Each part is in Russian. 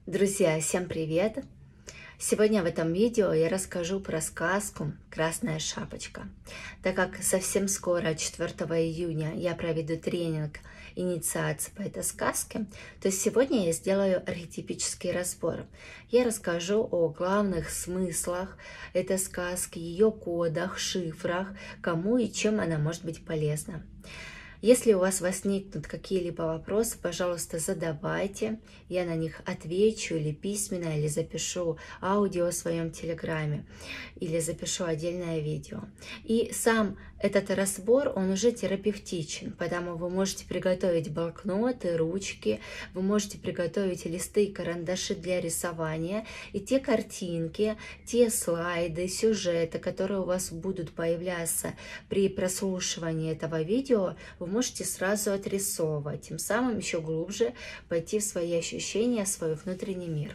Друзья, всем привет! Сегодня в этом видео я расскажу про сказку «Красная шапочка». Так как совсем скоро, 4 июня, я проведу тренинг инициации по этой сказке, то сегодня я сделаю архетипический разбор. Я расскажу о главных смыслах этой сказки, ее кодах, шифрах, кому и чем она может быть полезна. Если у вас возникнут какие-либо вопросы, пожалуйста, задавайте. Я на них отвечу или письменно, или запишу аудио в своем телеграме, или запишу отдельное видео. И сам этот разбор, он уже терапевтичен, потому вы можете приготовить блокноты, ручки, вы можете приготовить листы и карандаши для рисования, и те картинки, те слайды, сюжеты, которые у вас будут появляться при прослушивании этого видео, вы можете сразу отрисовывать, тем самым еще глубже пойти в свои ощущения, в свой внутренний мир.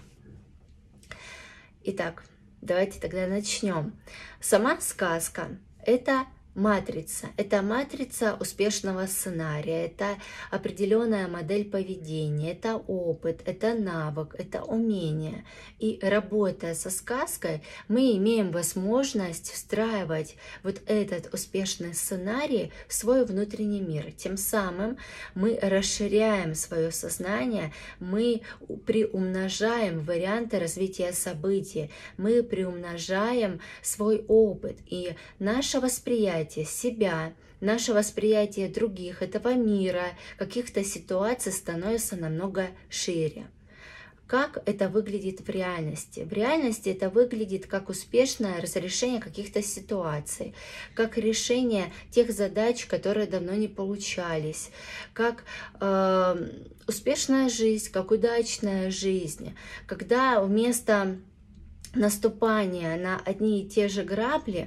Итак, давайте тогда начнем. Сама сказка – это матрица успешного сценария, это определенная модель поведения, это опыт, это навык, это умение. И работая со сказкой, мы имеем возможность встраивать вот этот успешный сценарий в свой внутренний мир. Тем самым мы расширяем свое сознание, мы приумножаем варианты развития событий, мы приумножаем свой опыт, и наше восприятие себя, наше восприятие других, этого мира, каких-то ситуаций становится намного шире. Как это выглядит в реальности? В реальности это выглядит как успешное разрешение каких-то ситуаций, как решение тех задач, которые давно не получались, как успешная жизнь, как удачная жизнь, когда вместо наступания на одни и те же грабли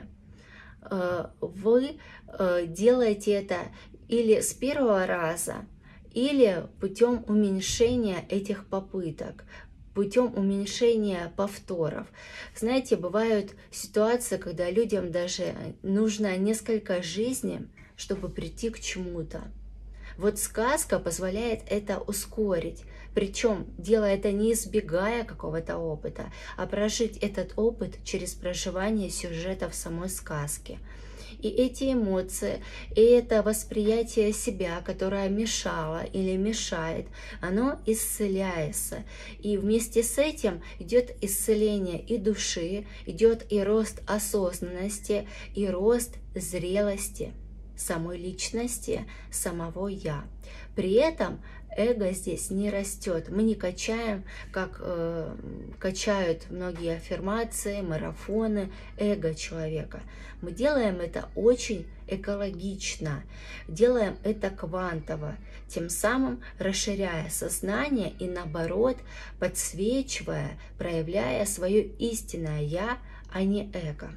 вы делаете это или с первого раза, или путем уменьшения этих попыток, путем уменьшения повторов. Знаете, бывают ситуации, когда людям даже нужно несколько жизней, чтобы прийти к чему-то. Вот сказка позволяет это ускорить, причем делая это не избегая какого-то опыта, а прожить этот опыт через проживание сюжета в самой сказке. И эти эмоции, и это восприятие себя, которое мешало или мешает, оно исцеляется. И вместе с этим идет исцеление и души, идет и рост осознанности, и рост зрелости самой личности, самого «я». При этом эго здесь не растет. Мы не качаем, как качают многие аффирмации, марафоны, эго человека. Мы делаем это очень экологично, делаем это квантово, тем самым расширяя сознание и, наоборот, подсвечивая, проявляя свое истинное «я», а не эго.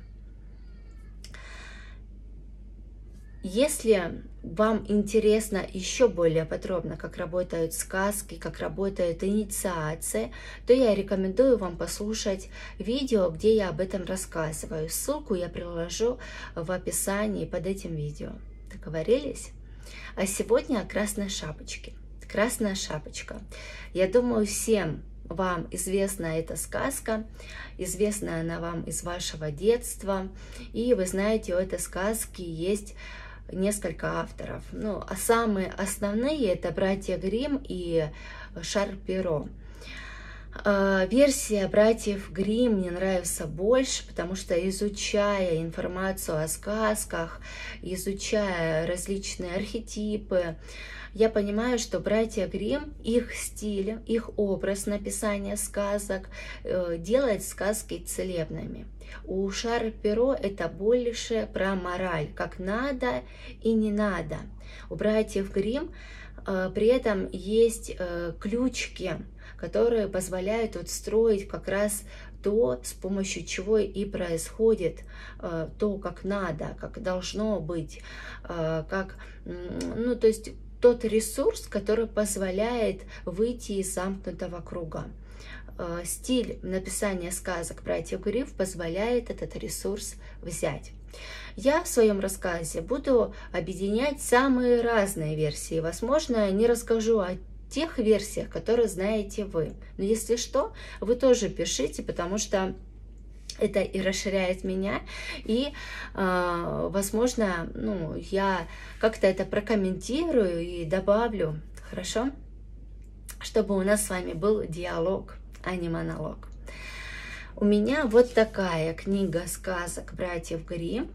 Если вам интересно еще более подробно, как работают сказки, как работает инициация, то я рекомендую вам послушать видео, где я об этом рассказываю. Ссылку я приложу в описании под этим видео. Договорились? А сегодня о красной шапочке. Красная шапочка. Я думаю, всем вам известна эта сказка, известна она вам из вашего детства, и вы знаете, у этой сказки есть несколько авторов. Ну, а самые основные — это братья Гримм и Шарль Перро. Версия братьев Гримм мне нравится больше, потому что, изучая информацию о сказках, изучая различные архетипы, я понимаю, что братья Гримм, их стиль, их образ написания сказок делает сказки целебными. У Шарля Перро это больше про мораль, как надо и не надо. У братьев Гримм при этом есть ключики, которые позволяют строить как раз то, с помощью чего и происходит то, как надо, как должно быть, как, ну, то есть тот ресурс, который позволяет выйти из замкнутого круга. Стиль написания сказок братьев Гримм позволяет этот ресурс взять. Я в своем рассказе буду объединять самые разные версии. Возможно, не расскажу о тех версиях, которые знаете вы. Но если что, вы тоже пишите, потому что это и расширяет меня, и, возможно, ну, я как-то это прокомментирую и добавлю, хорошо? Чтобы у нас с вами был диалог, а не монолог. У меня вот такая книга сказок братьев Гримм.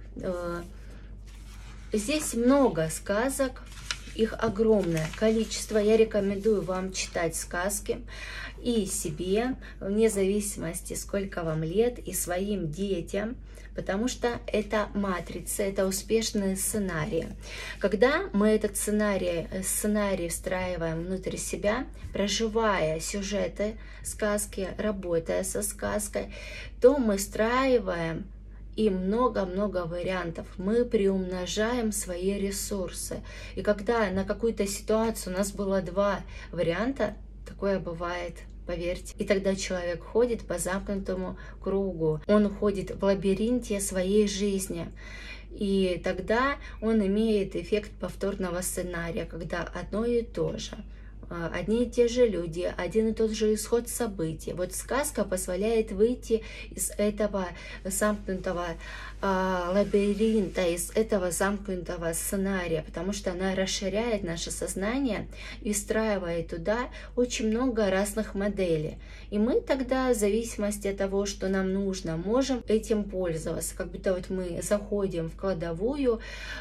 Здесь много сказок, их огромное количество. Я рекомендую вам читать сказки и себе, вне зависимости, сколько вам лет, и своим детям, потому что это матрица, это успешные сценарии. Когда мы этот сценарий встраиваем внутрь себя, проживая сюжеты сказки, работая со сказкой, то мы встраиваем и много-много вариантов. Мы приумножаем свои ресурсы. И когда на какую-то ситуацию у нас было 2 варианта, такое бывает, поверьте. И тогда человек ходит по замкнутому кругу. Он ходит в лабиринте своей жизни. И тогда он имеет эффект повторного сценария, когда одно и то же. Одни и те же люди, один и тот же исход событий. Вот сказка позволяет выйти из этого замкнутого лабиринта, из этого замкнутого сценария, потому что она расширяет наше сознание и встраивает туда очень много разных моделей. И мы тогда, в зависимости от того, что нам нужно, можем этим пользоваться. Как будто вот мы заходим в кладовую,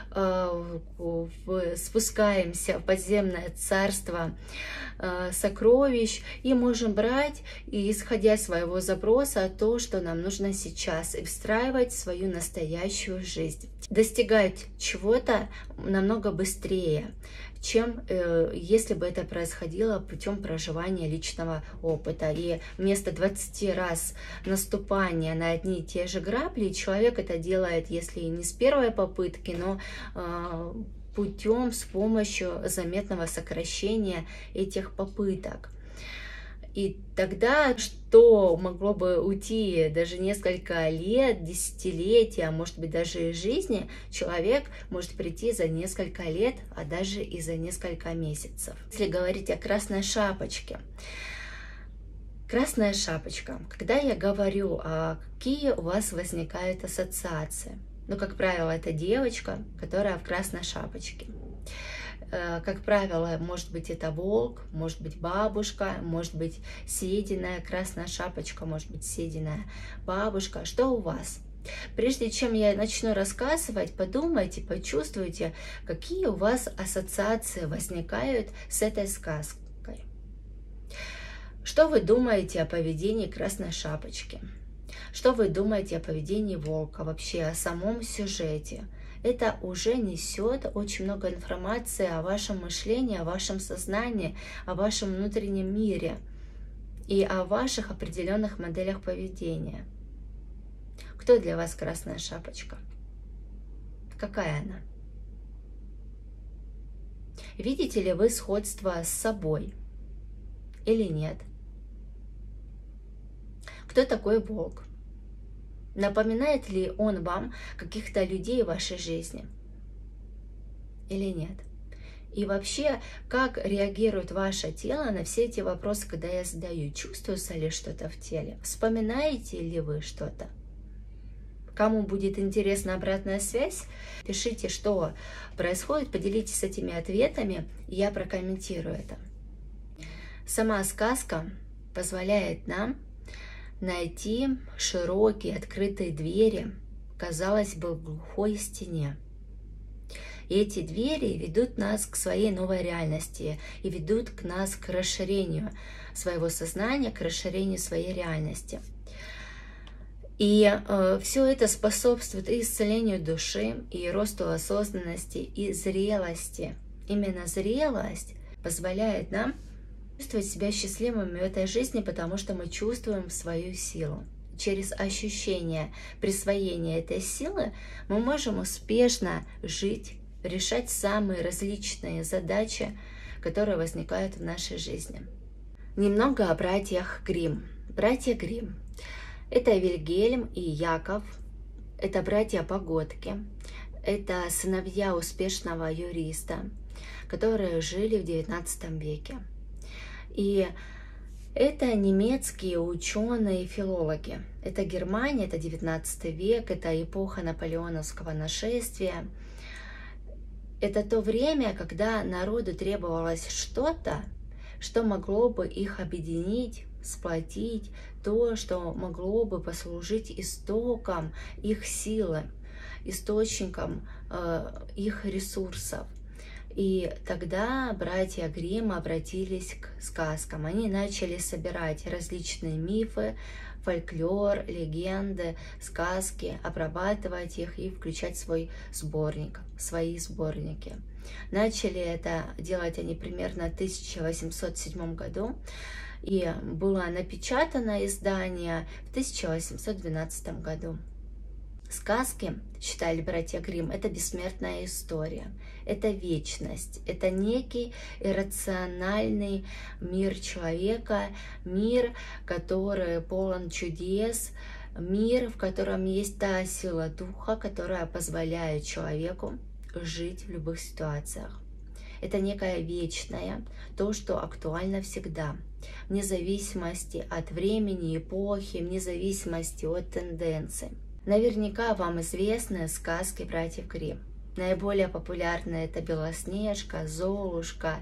спускаемся в подземное царство сокровищ и можем брать, и, исходя из своего запроса, то, что нам нужно сейчас, и встраивать в свою настоящую жизнь. Достигать чего-то намного быстрее, чем если бы это происходило путем проживания личного опыта. И вместо 20 раз наступания на одни и те же грабли, человек это делает, если не с первой попытки, но путем, с помощью заметного сокращения этих попыток. И тогда, что могло бы уйти даже несколько лет, десятилетия, а может быть даже и жизни, человек может прийти за несколько лет, а даже и за несколько месяцев. Если говорить о красной шапочке. Красная шапочка. Когда я говорю, какие у вас возникают ассоциации? Ну, как правило, это девочка, которая в красной шапочке. Как правило, может быть, это волк, может быть, бабушка, может быть, сединая красная шапочка, может быть, сединая бабушка. Что у вас? Прежде чем я начну рассказывать, подумайте, почувствуйте, какие у вас ассоциации возникают с этой сказкой. Что вы думаете о поведении красной шапочки? Что вы думаете о поведении волка, вообще о самом сюжете? Это уже несет очень много информации о вашем мышлении, о вашем сознании, о вашем внутреннем мире и о ваших определенных моделях поведения. Кто для вас красная шапочка? Какая она? Видите ли вы сходство с собой или нет? Кто такой волк? Напоминает ли он вам каких-то людей в вашей жизни или нет? И вообще, как реагирует ваше тело на все эти вопросы, когда я задаю? Чувствуется ли что-то в теле? Вспоминаете ли вы что-то? Кому будет интересна обратная связь, пишите, что происходит, поделитесь этими ответами, и я прокомментирую это. Сама сказка позволяет нам найти широкие открытые двери, казалось бы, в глухой стене. И эти двери ведут нас к своей новой реальности и ведут к нас к расширению своего сознания, к расширению своей реальности. И все это способствует и исцелению души, и росту осознанности, и зрелости. Именно зрелость позволяет нам чувствовать себя счастливыми в этой жизни, потому что мы чувствуем свою силу. Через ощущение присвоения этой силы мы можем успешно жить, решать самые различные задачи, которые возникают в нашей жизни. Немного о братьях Гримм. Братья Гримм — это Вильгельм и Яков, это братья-погодки, это сыновья успешного юриста, которые жили в XIX веке. И это немецкие ученые и филологи. Это Германия, это 19 век, это эпоха наполеоновского нашествия. Это то время, когда народу требовалось что-то, что могло бы их объединить, сплотить, то, что могло бы послужить истоком их силы, источником их ресурсов. И тогда братья Гримм обратились к сказкам. Они начали собирать различные мифы, фольклор, легенды, сказки, обрабатывать их и включать в свой сборник, свои сборники. Начали это делать они примерно в 1807 году, и было напечатано издание в 1812 году. Сказки, считали братья Гримм, это бессмертная история, это вечность, это некий иррациональный мир человека, мир, который полон чудес, мир, в котором есть та сила духа, которая позволяет человеку жить в любых ситуациях. Это некое вечное, то, что актуально всегда, вне зависимости от времени, эпохи, вне зависимости от тенденций. Наверняка вам известны сказки братьев Гримм. Наиболее популярные это Белоснежка, Золушка,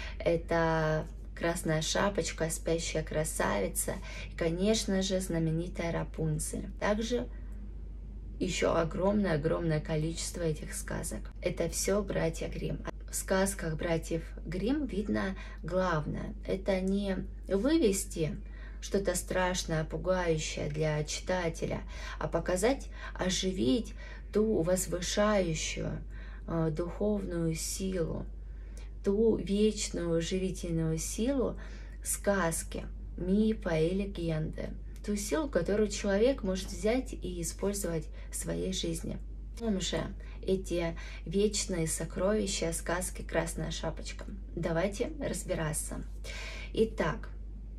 это Красная Шапочка, Спящая красавица и, конечно же, знаменитая Рапунцель. Также еще огромное количество этих сказок. Это все братья Гримм. В сказках братьев Гримм видно главное. Это не вывести что-то страшное, пугающее для читателя, а показать, оживить ту возвышающую духовную силу, ту вечную живительную силу сказки, мифа и легенды, ту силу, которую человек может взять и использовать в своей жизни. Чем же эти вечные сокровища сказки «Красная шапочка»? Давайте разбираться. Итак,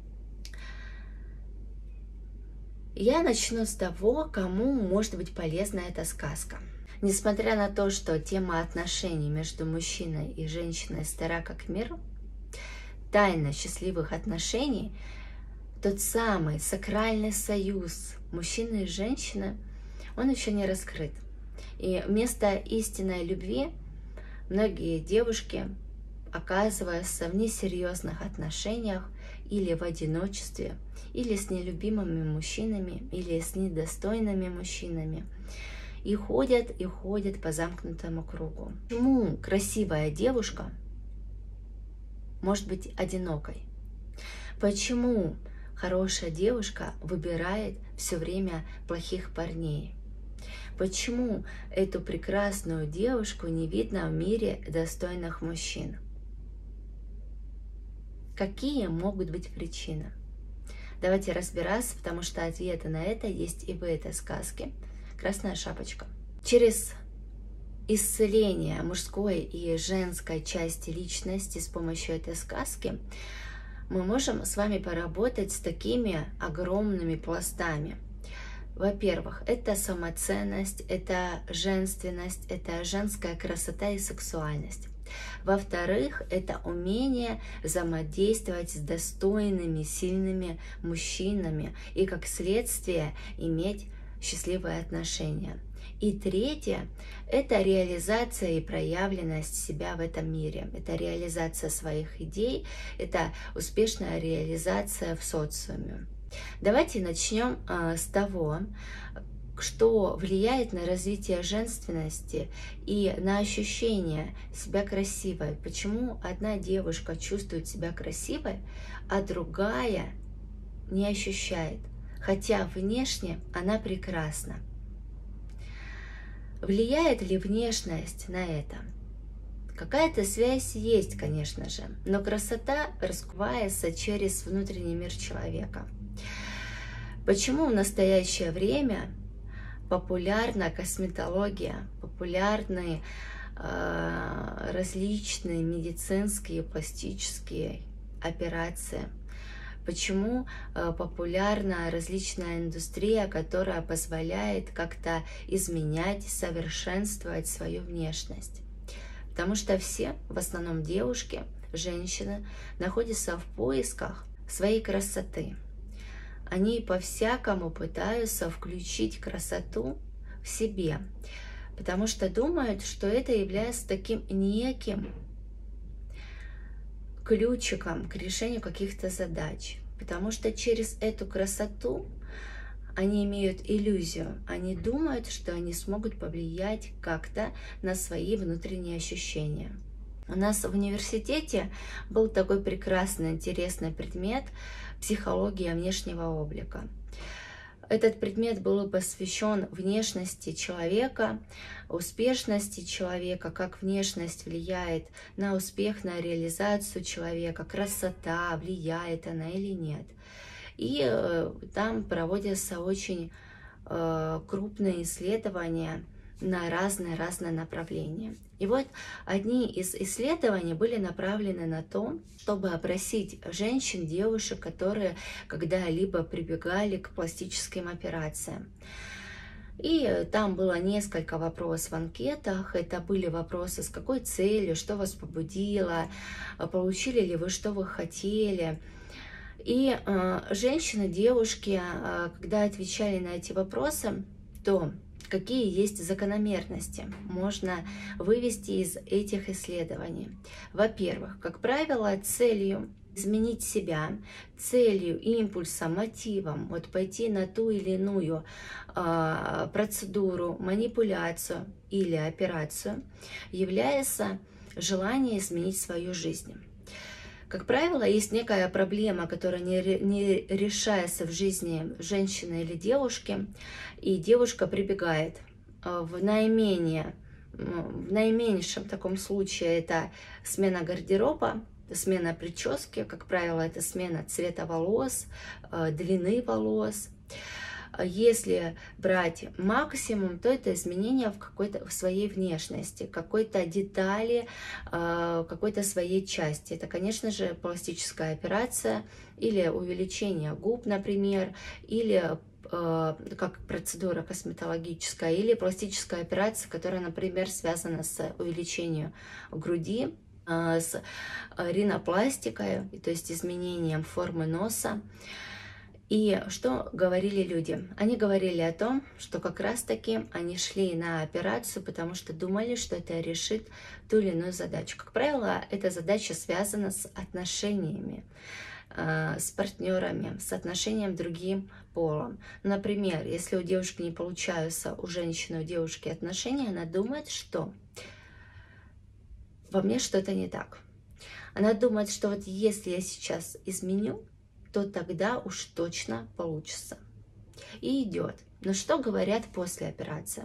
я начну с того, кому может быть полезна эта сказка. Несмотря на то, что тема отношений между мужчиной и женщиной стара как мир, тайна счастливых отношений, тот самый сакральный союз мужчины и женщины, он еще не раскрыт. И вместо истинной любви многие девушки, оказываясь в несерьезных отношениях или в одиночестве, или с нелюбимыми мужчинами, или с недостойными мужчинами, и ходят по замкнутому кругу. Почему красивая девушка может быть одинокой? Почему хорошая девушка выбирает все время плохих парней? Почему эту прекрасную девушку не видно в мире достойных мужчин? Какие могут быть причины? Давайте разбираться, потому что ответы на это есть и в этой сказке «Красная шапочка». Через исцеление мужской и женской части личности с помощью этой сказки мы можем с вами поработать с такими огромными пластами. Во-первых, это самоценность, это женственность, это женская красота и сексуальность. Во-вторых, это умение взаимодействовать с достойными, сильными мужчинами и, как следствие, иметь счастливые отношения. И третье – это реализация и проявленность себя в этом мире. Это реализация своих идей, это успешная реализация в социуме. Давайте начнем с того, что влияет на развитие женственности и на ощущение себя красивой. Почему одна девушка чувствует себя красивой, а другая не ощущает, хотя внешне она прекрасна. Влияет ли внешность на это? Какая-то связь есть, конечно же, но красота раскрывается через внутренний мир человека. Почему в настоящее время популярна косметология, популярны различные медицинские, пластические операции? Почему популярна различная индустрия, которая позволяет как-то изменять, совершенствовать свою внешность? Потому что все, в основном девушки, женщины находятся в поисках своей красоты. Они по-всякому пытаются включить красоту в себе, потому что думают, что это является таким неким ключиком к решению каких-то задач. Потому что через эту красоту они имеют иллюзию, они думают, что они смогут повлиять как-то на свои внутренние ощущения. У нас в университете был такой прекрасный, интересный предмет «Психология внешнего облика». Этот предмет был посвящен внешности человека, успешности человека, как внешность влияет на успех, на реализацию человека, красота, влияет она или нет. И там проводятся очень крупные исследования на разные направления. И вот одни из исследований были направлены на то, чтобы опросить женщин, девушек, которые когда-либо прибегали к пластическим операциям. И там было несколько вопросов в анкетах. Это были вопросы: с какой целью, что вас побудило, получили ли вы, что вы хотели. И женщины, девушки, когда отвечали на эти вопросы, то какие есть закономерности можно вывести из этих исследований. Во-первых, как правило, целью изменить себя, целью, импульсом, мотивом, вот пойти на ту или иную процедуру, манипуляцию или операцию, является желание изменить свою жизнь. Как правило, есть некая проблема, которая не решается в жизни женщины или девушки, и девушка прибегает в наименьшем таком случае это смена гардероба, смена прически, как правило, это смена цвета волос, длины волос. Если брать максимум, то это изменение в своей внешности, какой-то детали, какой-то своей части. Это, конечно же, пластическая операция или увеличение губ, например, или как процедура косметологическая, или пластическая операция, которая, например, связана с увеличением груди, с ринопластикой, то есть изменением формы носа. И что говорили люди? Они говорили о том, что как раз-таки они шли на операцию, потому что думали, что это решит ту или иную задачу. Как правило, эта задача связана с отношениями, с партнерами, с отношением к другим полом. Например, если у девушки не получаются, у женщины, у девушки отношения, она думает, что во мне что-то не так. Она думает, что вот если я сейчас изменю, то тогда уж точно получится. И идет. Но что говорят после операции?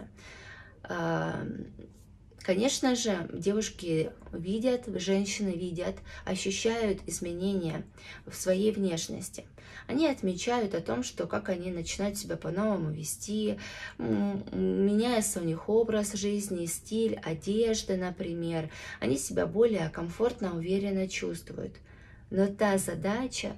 Конечно же, девушки видят, женщины видят, ощущают изменения в своей внешности. Они отмечают о том, что как они начинают себя по-новому вести, меняется у них образ жизни, стиль, одежды, например. Они себя более комфортно, уверенно чувствуют. Но та задача,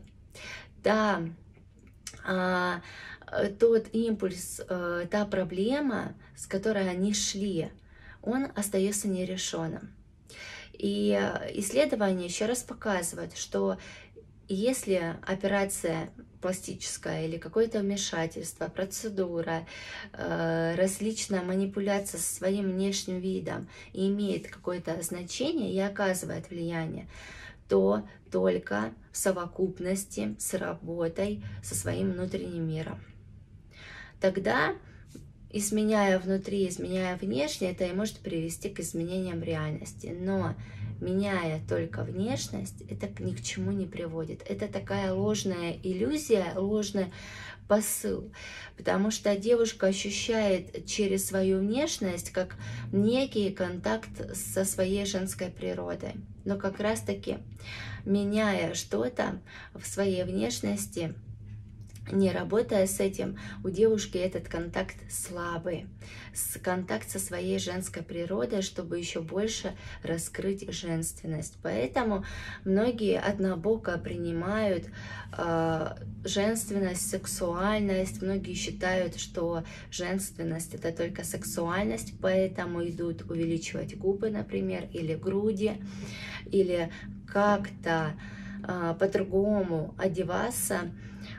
тот импульс, та проблема, с которой они шли, он остается нерешенным. И исследования еще раз показывают, что если операция пластическая или какое-то вмешательство, процедура, различная манипуляция со своим внешним видом имеет какое-то значение и оказывает влияние, то только в совокупности с работой со своим внутренним миром. Тогда, изменяя внутри, изменяя внешне, это и может привести к изменениям реальности. Но меняя только внешность, это ни к чему не приводит. Это такая ложная иллюзия, ложный посыл, потому что девушка ощущает через свою внешность как некий контакт со своей женской природой. Но как раз-таки, меняя что-то в своей внешности, Не работая с этим, у девушки этот контакт слабый, контакт со своей женской природой, чтобы еще больше раскрыть женственность. Поэтому многие однобоко принимают женственность, сексуальность. Многие считают, что женственность — это только сексуальность, поэтому идут увеличивать губы, например, или груди, или как-то по-другому одеваться,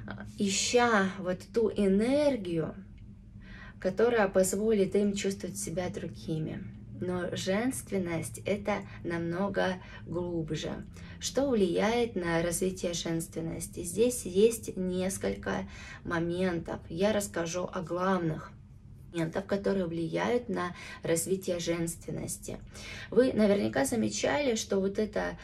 ища вот ту энергию, которая позволит им чувствовать себя другими. Но женственность — это намного глубже. Что влияет на развитие женственности? Здесь есть несколько моментов. Я расскажу о главных моментах, которые влияют на развитие женственности. Вы наверняка замечали, что вот это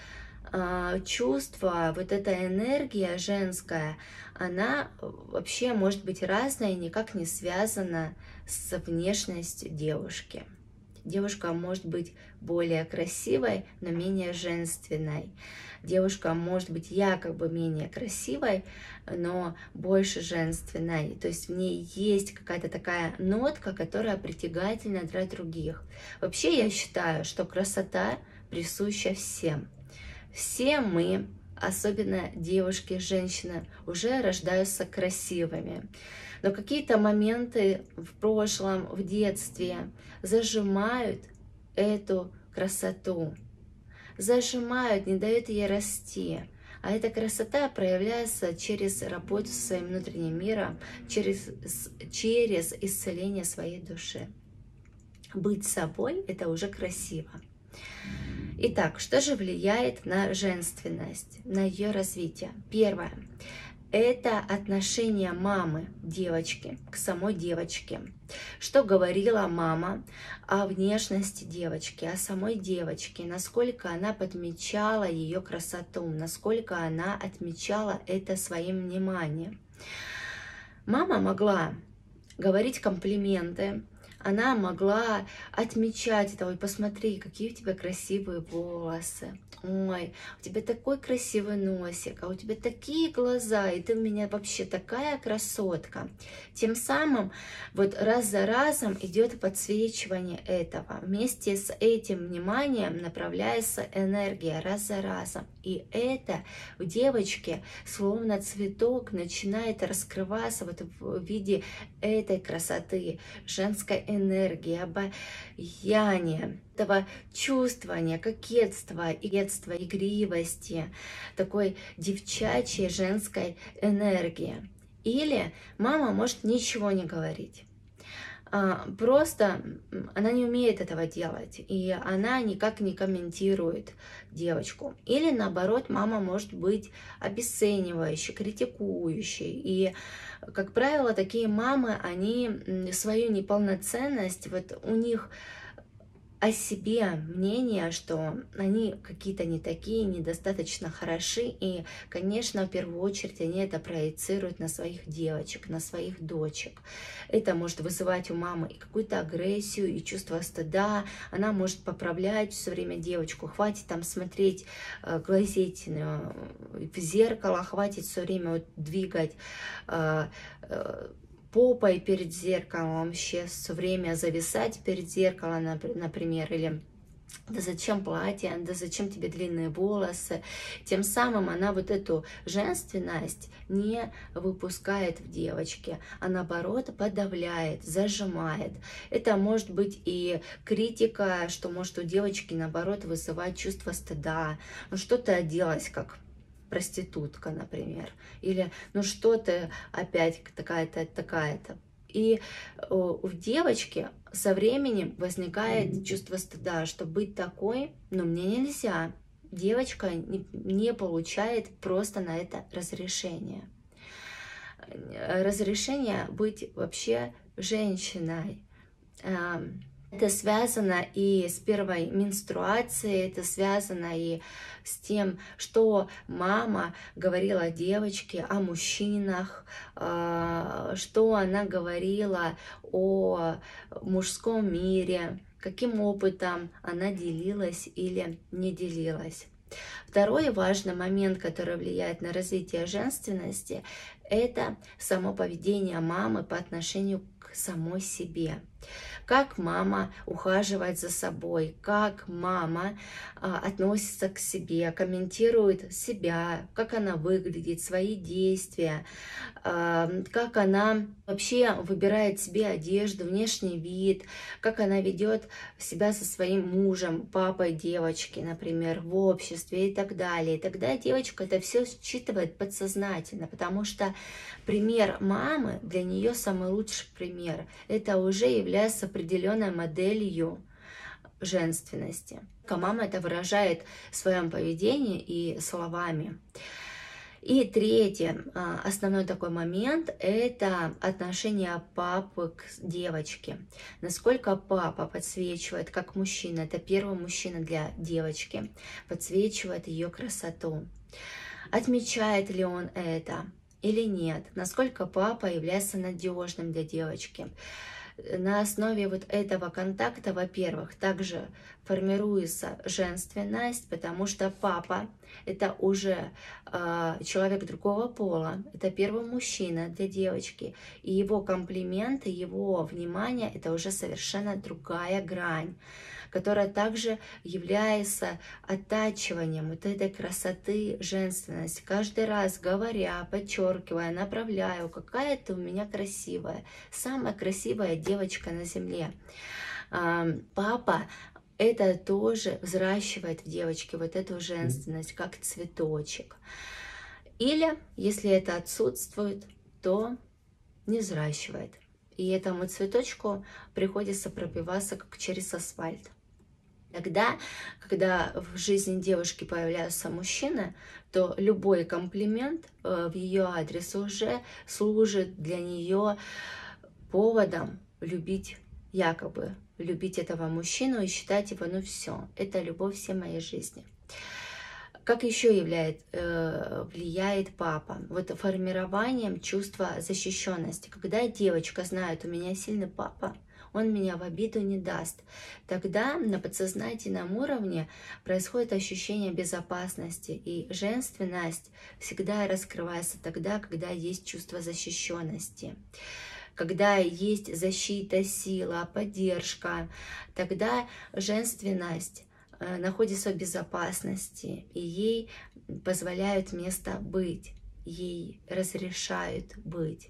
чувство, вот эта энергия женская, она вообще может быть разная и никак не связана с внешностью девушки. Девушка может быть более красивой, но менее женственной. Девушка может быть якобы менее красивой, но больше женственной. То есть в ней есть какая-то такая нотка, которая притягательна для других. Вообще я считаю, что красота присуща всем. Все мы, особенно девушки, женщины, уже рождаются красивыми. Но какие-то моменты в прошлом, в детстве зажимают эту красоту. Зажимают, не дают ей расти. А эта красота проявляется через работу со своим внутренним миром, через исцеление своей души. Быть собой — это уже красиво. Итак, что же влияет на женственность, на ее развитие? Первое – это отношение мамы девочки к самой девочке. Что говорила мама о внешности девочки, о самой девочке, насколько она подмечала ее красоту, насколько она отмечала это своим вниманием. Мама могла говорить комплименты, она могла отмечать это: ой, посмотри, какие у тебя красивые волосы, ой, у тебя такой красивый носик, а у тебя такие глаза, и ты у меня вообще такая красотка. Тем самым вот раз за разом идет подсвечивание этого. Вместе с этим вниманием направляется энергия раз за разом. И это в девочке словно цветок начинает раскрываться вот в виде этой красоты, женской энергии, обаяния, этого чувствования, кокетства, игривости, такой девчачьей женской энергии. Или мама может ничего не говорить. Просто она не умеет этого делать, и она никак не комментирует девочку. Или наоборот, мама может быть обесценивающей, критикующей. И, как правило, такие мамы, они свою неполноценность, вот у них о себе мнение, что они какие-то не такие, недостаточно хороши, и, конечно, в первую очередь они это проецируют на своих девочек, на своих дочек. Это может вызывать у мамы и какую-то агрессию, и чувство стыда. Она может поправлять все время девочку: хватит там смотреть, глазеть в зеркало, хватит все время вот двигать попой перед зеркалом, вообще все время зависать перед зеркалом, например, или да зачем платье, да зачем тебе длинные волосы. Тем самым она вот эту женственность не выпускает в девочке, а наоборот подавляет, зажимает. Это может быть и критика, что может у девочки наоборот вызывать чувство стыда. Ну что ты оделась как проститутка, например, или ну что ты опять такая-то, такая-то. И в девочке со временем возникает чувство стыда, что быть такой, но мне нельзя. Девочка не получает просто на это разрешение. Разрешение быть вообще женщиной. Это связано и с первой менструацией, это связано и с тем, что мама говорила девочке о мужчинах, что она говорила о мужском мире, каким опытом она делилась или не делилась. Второй важный момент, который влияет на развитие женственности, Это само поведение мамы по отношению к самой себе. Как мама ухаживает за собой, как мама относится к себе, комментирует себя, как она выглядит, свои действия, как она вообще выбирает себе одежду, внешний вид, как она ведет себя со своим мужем, папой девочки, например, в обществе и так далее. И тогда девочка это все считывает подсознательно, потому что пример мамы для нее самый лучший пример. Это уже является определенной моделью женственности. Мама это выражает в своем поведении и словами. И третий, основной такой момент, это отношение папы к девочке. Насколько папа подсвечивает, как мужчина, это первый мужчина для девочки, подсвечивает ее красоту. Отмечает ли он это или нет? Насколько папа является надежным для девочки? На основе вот этого контакта, во-первых, также формируется женственность, потому что папа — это уже человек другого пола, это первый мужчина для девочки, и его комплименты, его внимание — это уже совершенно другая грань, которая также является оттачиванием вот этой красоты, женственности. Каждый раз говоря, подчеркивая, направляю, какая ты у меня красивая, самая красивая девочка на земле. Папа это тоже взращивает в девочке вот эту женственность, как цветочек. Или, если это отсутствует, то не взращивает. И этому цветочку приходится пробиваться как через асфальт. Тогда, когда в жизни девушки появляются мужчины, то любой комплимент в ее адрес уже служит для нее поводом любить, якобы любить этого мужчину и считать его, ну все, это любовь всей моей жизни. Как еще влияет папа? Вот формированием чувства защищенности. Когда девочка знает, у меня сильный папа, он меня в обиду не даст, тогда на подсознательном уровне происходит ощущение безопасности, и женственность всегда раскрывается тогда, когда есть чувство защищенности. Когда есть защита, сила, поддержка, тогда женственность находится в безопасности, и ей позволяют место быть, ей разрешают быть.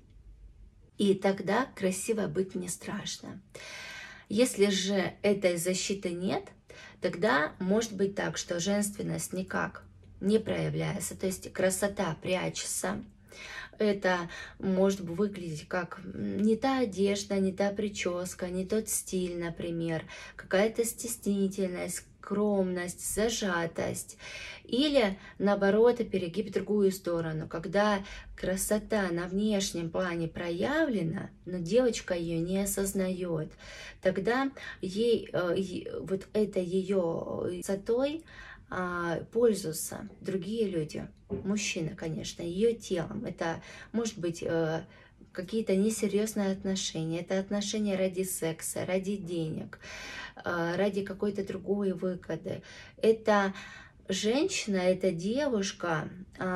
И тогда красиво быть не страшно. Если же этой защиты нет, тогда может быть так, что женственность никак не проявляется, то есть красота прячется. Это может выглядеть как не та одежда, не та прическа, не тот стиль, например, какая-то стеснительность, скромность, зажатость. Или, наоборот, перегиб в другую сторону, когда красота на внешнем плане проявлена, но девочка ее не осознает. Тогда ей вот этой ее красотой пользуются другие люди, мужчины, конечно, ее телом. Это может быть какие-то несерьезные отношения, это отношения ради секса, ради денег, ради какой-то другой выгоды. Это женщина, эта девушка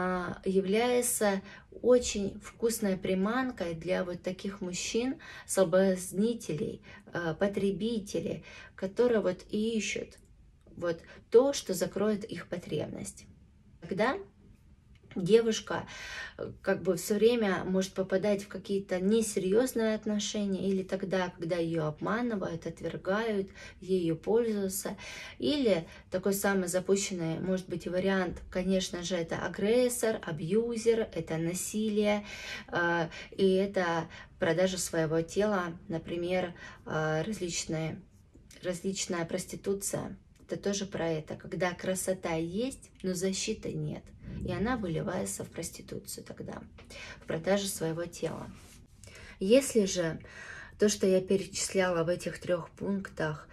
является очень вкусной приманкой для вот таких мужчин, соблазнителей, потребителей, которые вот ищут вот то, что закроет их потребность. Тогда девушка как бы все время может попадать в какие-то несерьезные отношения, или тогда, когда ее обманывают, отвергают, ею пользуются. Или такой самый запущенный может быть вариант, конечно же, это агрессор, абьюзер, это насилие, и это продажа своего тела, например, различная проституция. Это тоже про это, когда красота есть, но защиты нет. И она выливается в проституцию тогда, в продажу своего тела. Если же то, что я перечисляла в этих 3 пунктах,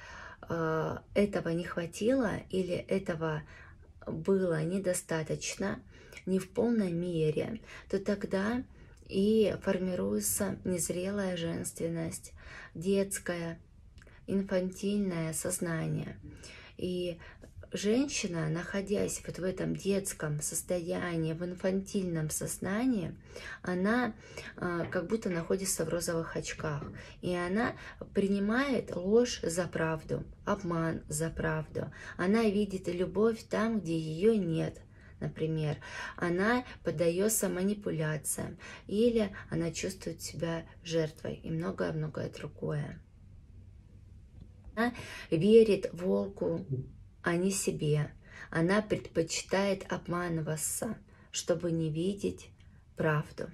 этого не хватило или этого было недостаточно, не в полной мере, то тогда и формируется незрелая женственность, детское, инфантильное сознание. И женщина, находясь вот в этом детском состоянии, в инфантильном сознании, она как будто находится в розовых очках. И она принимает ложь за правду, обман за правду. Она видит любовь там, где ее нет. Например, она поддается манипуляциям, или она чувствует себя жертвой и многое-многое другое. Она верит волку, а не себе. Она предпочитает обманываться, чтобы не видеть правду.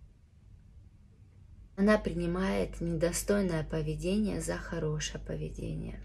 Она принимает недостойное поведение за хорошее поведение.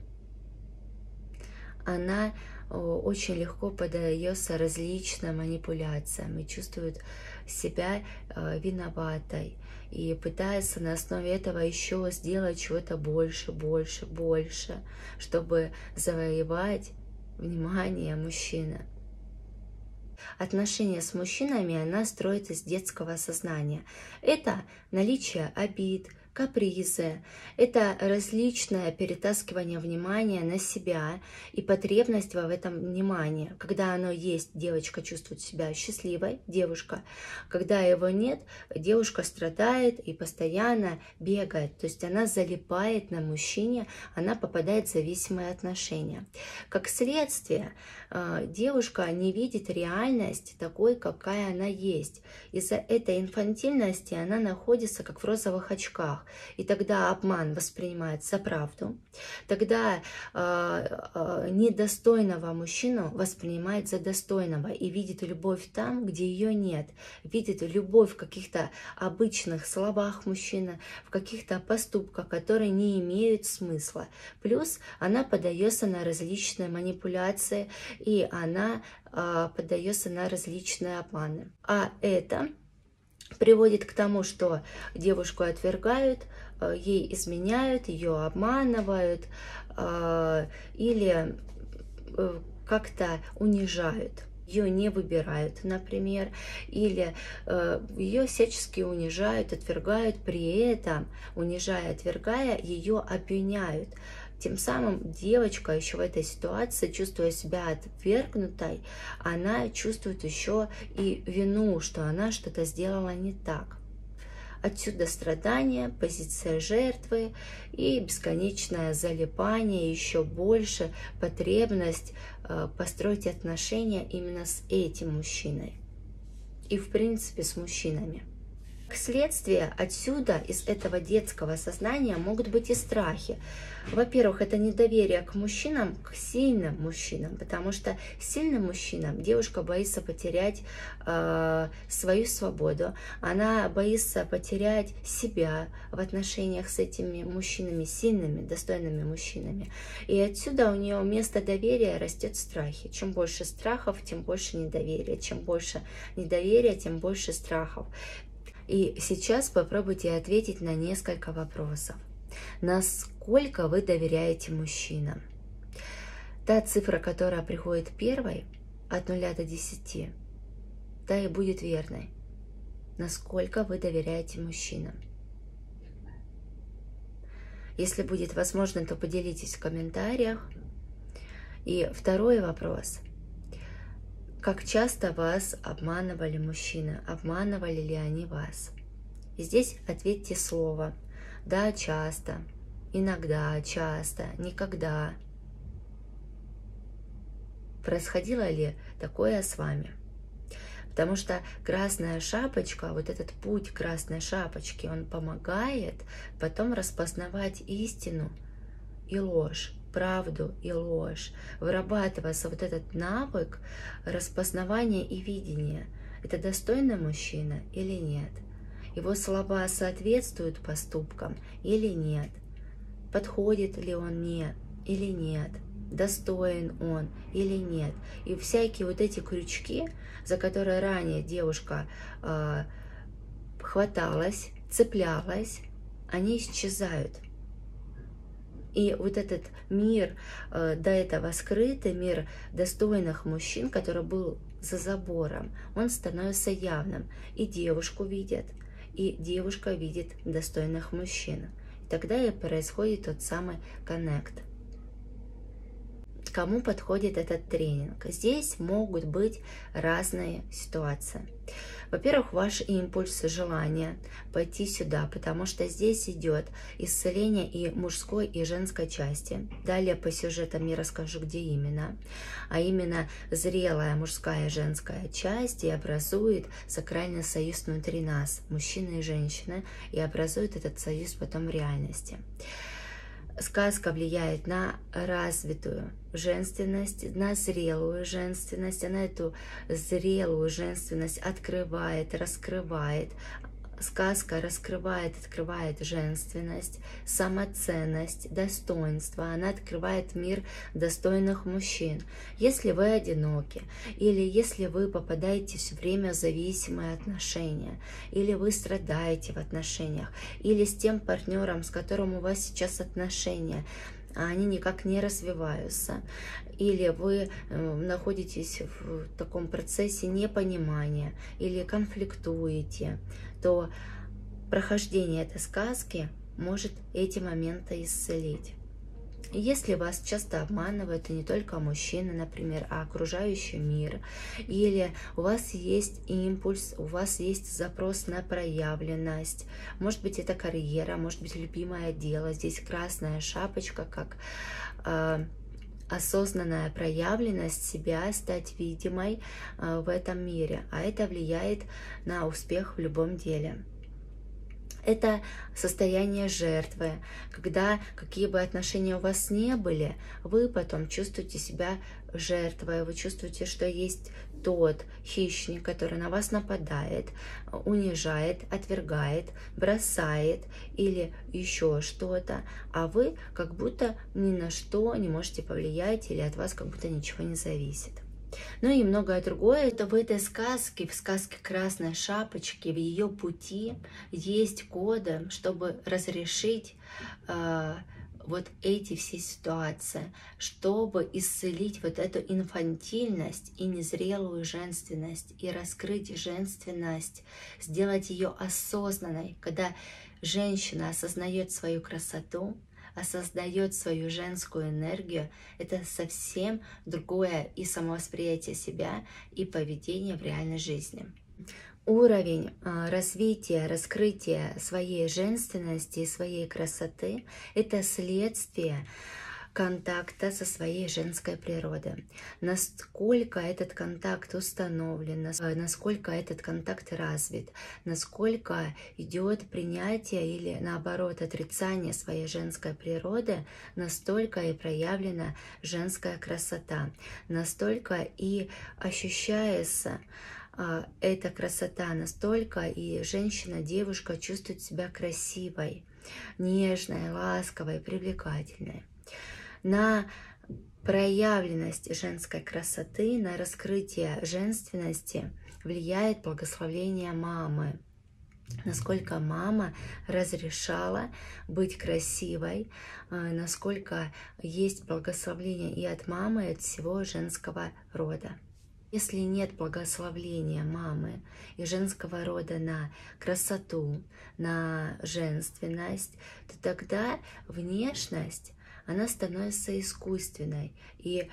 Она очень легко поддается различным манипуляциям и чувствует себя виноватой. И пытается на основе этого еще сделать чего-то больше, больше, больше, чтобы завоевать внимание мужчины. Отношения с мужчинами она строит из детского сознания. Это наличие обид, капризы, это различное перетаскивание внимания на себя и потребность в этом внимании. Когда оно есть, девочка чувствует себя счастливой, девушка. Когда его нет, девушка страдает и постоянно бегает. То есть она залипает на мужчине, она попадает в зависимые отношения. Как следствие, девушка не видит реальность такой, какая она есть. Из-за этой инфантильности она находится как в розовых очках. И тогда обман воспринимается за правду. Тогда недостойного мужчину воспринимает за достойного и видит любовь там, где ее нет. Видит любовь в каких-то обычных словах мужчины, в каких-то поступках, которые не имеют смысла. Плюс она поддается на различные манипуляции, и она поддается на различные обманы. А это приводит к тому, что девушку отвергают, ей изменяют, ее обманывают или как-то унижают. Ее не выбирают, например, или ее всячески унижают, отвергают, при этом, унижая, отвергая, ее обвиняют. Тем самым девочка еще в этой ситуации, чувствуя себя отвергнутой, она чувствует еще и вину, что она что-то сделала не так. Отсюда страдания, позиция жертвы и бесконечное залипание, еще больше потребность построить отношения именно с этим мужчиной и, в принципе, с мужчинами. Как следствие, отсюда, из этого детского сознания, могут быть и страхи. Во-первых, это недоверие к мужчинам, к сильным мужчинам, потому что сильным мужчинам девушка боится потерять свою свободу, она боится потерять себя в отношениях с этими мужчинами, сильными, достойными мужчинами. И отсюда у нее вместо доверия растет страхи. Чем больше страхов, тем больше недоверия. Чем больше недоверия, тем больше страхов. И сейчас попробуйте ответить на несколько вопросов. Насколько вы доверяете мужчинам? Та цифра, которая приходит первой, от 0 до 10, та и будет верной. Насколько вы доверяете мужчинам? Если будет возможно, то поделитесь в комментариях. И второй вопрос. Как часто вас обманывали мужчины? Обманывали ли они вас? И здесь ответьте слово. Да, часто. Иногда, часто, никогда. Происходило ли такое с вами? Потому что красная шапочка, вот этот путь красной шапочки, он помогает потом распознавать истину и ложь, правду и ложь. Вырабатывается вот этот навык распознавания и видения. Это достойный мужчина или нет? Его слова соответствуют поступкам или нет? Подходит ли он мне или нет? Достоин он или нет? И всякие вот эти крючки, за которые ранее девушка хваталась, цеплялась, они исчезают. И вот этот мир, до этого скрытый мир достойных мужчин, который был за забором, он становится явным. И девушку видят, и девушка видит достойных мужчин. И тогда и происходит тот самый коннект. кому подходит этот тренинг? Здесь могут быть разные ситуации. Во-первых, ваш импульс, желание пойти сюда, потому что здесь идет исцеление и мужской, и женской части. Далее по сюжетам я расскажу, где именно. А именно зрелая мужская и женская часть и образует сакральный союз внутри нас, мужчины и женщины, и образует этот союз потом в реальности. Сказка влияет на развитую женственность, на зрелую женственность. Она эту зрелую женственность открывает, раскрывает. Сказка раскрывает, открывает женственность, самоценность, достоинство. Она открывает мир достойных мужчин. Если вы одиноки, или если вы попадаете все время в зависимые отношения, или вы страдаете в отношениях, или с тем партнером, с которым у вас сейчас отношения, а они никак не развиваются, или вы находитесь в таком процессе непонимания, или конфликтуете, то прохождение этой сказки может эти моменты исцелить. Если вас часто обманывают, и не только мужчины, например, а окружающий мир, или у вас есть импульс, у вас есть запрос на проявленность, может быть, это карьера, может быть, любимое дело, здесь красная шапочка, как осознанная проявленность себя, стать видимой в этом мире, а это влияет на успех в любом деле. Это состояние жертвы, когда какие бы отношения у вас не были, вы потом чувствуете себя жертвой, вы чувствуете, что есть тот хищник, который на вас нападает, унижает, отвергает, бросает или еще что-то, а вы как будто ни на что не можете повлиять или от вас как будто ничего не зависит. Ну и многое другое. Это в этой сказке, в сказке «Красной шапочки», в ее пути есть коды, чтобы разрешить вот эти все ситуации, чтобы исцелить вот эту инфантильность и незрелую женственность, и раскрыть женственность, сделать ее осознанной, когда женщина осознает свою красоту, осознает свою женскую энергию, это совсем другое и самовосприятие себя, и поведение в реальной жизни. Уровень развития, раскрытия своей женственности и своей красоты – это следствие контакта со своей женской природой. Насколько этот контакт установлен, насколько этот контакт развит, насколько идет принятие или наоборот отрицание своей женской природы, настолько и проявлена женская красота, настолько и ощущается эта красота, настолько и женщина, девушка чувствует себя красивой, нежной, ласковой, привлекательной. На проявленность женской красоты, на раскрытие женственности влияет благословение мамы. Насколько мама разрешала быть красивой, насколько есть благословение и от мамы, и от всего женского рода. Если нет благословения мамы и женского рода на красоту, на женственность, то тогда внешность, она становится искусственной. И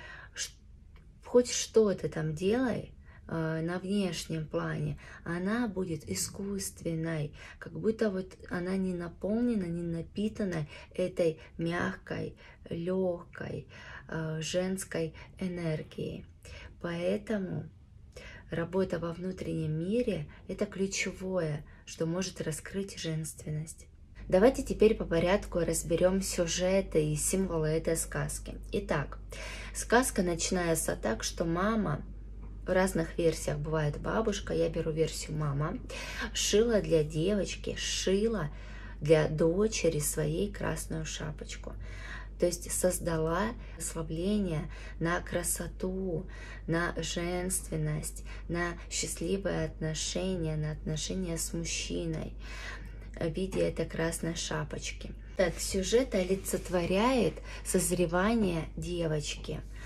хоть что-то там делай на внешнем плане, она будет искусственной, как будто вот она не наполнена, не напитана этой мягкой, легкой, женской энергией. Поэтому работа во внутреннем мире – это ключевое, что может раскрыть женственность. Давайте теперь по порядку разберем сюжеты и символы этой сказки. Итак, сказка начинается так, что мама, в разных версиях бывает бабушка, я беру версию мама, шила для девочки, шила для дочери своей красную шапочку. То есть создала благословление на красоту, на женственность, на счастливые отношения, на отношения с мужчиной в виде этой красной шапочки. Этот сюжет олицетворяет созревание девочки,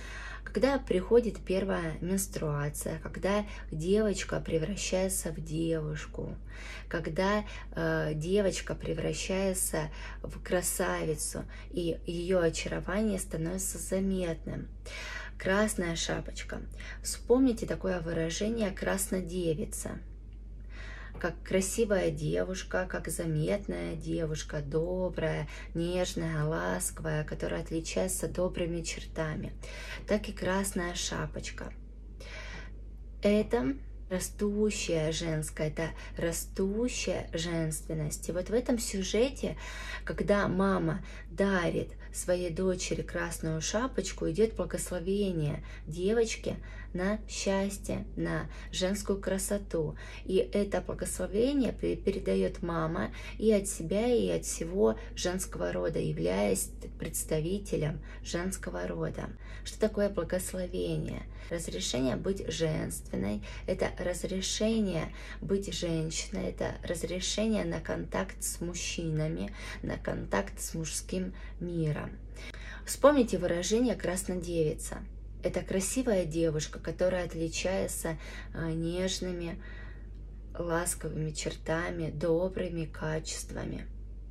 Когда приходит первая менструация, когда девочка превращается в девушку, когда девочка превращается в красавицу, и ее очарование становится заметным. Красная шапочка. Вспомните такое выражение «краснодевица». Как красивая девушка, как заметная девушка, добрая, нежная, ласковая, которая отличается добрыми чертами, так и красная шапочка. Это растущая женская, это растущая женственность. И вот в этом сюжете, когда мама дарит своей дочери красную шапочку, идет благословение девочке на счастье, на женскую красоту. И это благословение передает мама и от себя, и от всего женского рода, являясь представителем женского рода. Что такое благословение? Разрешение быть женственной, это разрешение быть женщиной, это разрешение на контакт с мужчинами, на контакт с мужским миром. Вспомните выражение «краснодевица». Это красивая девушка, которая отличается нежными, ласковыми чертами, добрыми качествами.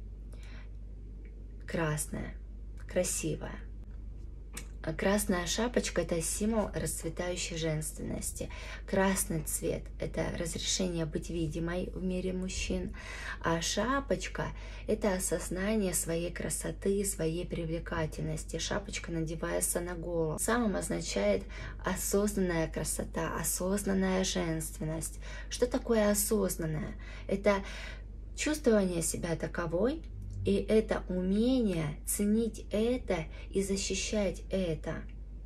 Красная, красивая. Красная шапочка – это символ расцветающей женственности. Красный цвет – это разрешение быть видимой в мире мужчин. А шапочка – это осознание своей красоты, своей привлекательности. Шапочка надевается на голову. Самым означает осознанная красота, осознанная женственность. Что такое осознанное? Это чувствование себя таковой, и это умение ценить это и защищать это.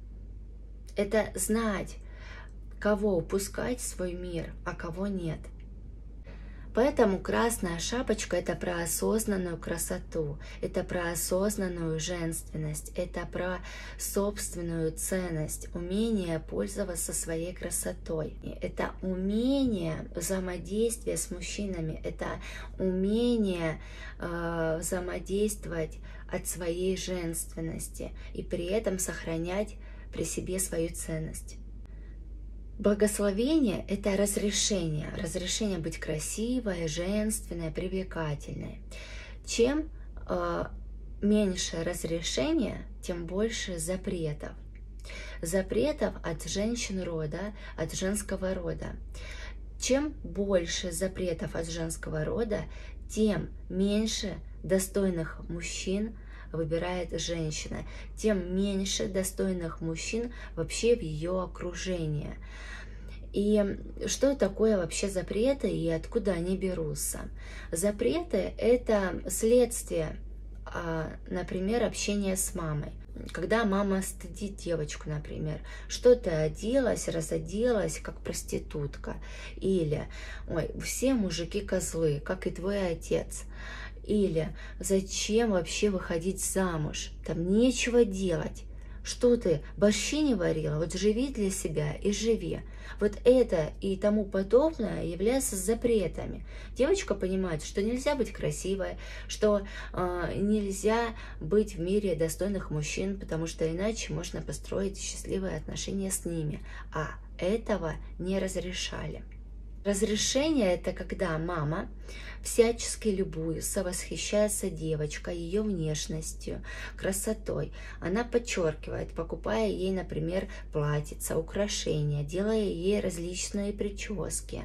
Это знать, кого упускать в свой мир, а кого нет. Поэтому красная шапочка – это про осознанную красоту, это про осознанную женственность, это про собственную ценность, умение пользоваться своей красотой. Это умение взаимодействия с мужчинами, это умение взаимодействовать от своей женственности и при этом сохранять при себе свою ценность. Благословение – это разрешение быть красивой, женственной, привлекательной. Чем меньше разрешения, тем больше запретов. Запретов от женщин рода, от женского рода. Чем больше запретов от женского рода, тем меньше достойных мужчин выбирает женщина, тем меньше достойных мужчин вообще в ее окружении. И что такое вообще запреты и откуда они берутся? Запреты – это следствие, например, общения с мамой. Когда мама стыдит девочку, например, что ты оделась, разоделась, как проститутка, или «Ой, все мужики козлы, как и твой отец», или «Зачем вообще выходить замуж? Там нечего делать. Что ты, борщи не варила? Вот живи для себя и живи». Вот это и тому подобное является запретами. Девочка понимает, что нельзя быть красивой, что нельзя быть в мире достойных мужчин, потому что иначе можно построить счастливые отношения с ними. А этого не разрешали. Разрешение – это когда мама всячески любуется, восхищается девочкой, ее внешностью, красотой. Она подчеркивает, покупая ей, например, платьица, украшения, делая ей различные прически,